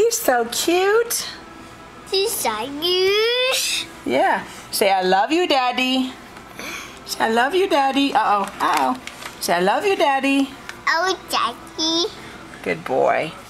He's so cute. He's so cute. Yeah. Say, I love you, Daddy. Say, I love you, Daddy. Uh-oh. Uh-oh. Say, I love you, Daddy. Oh, Daddy. Good boy.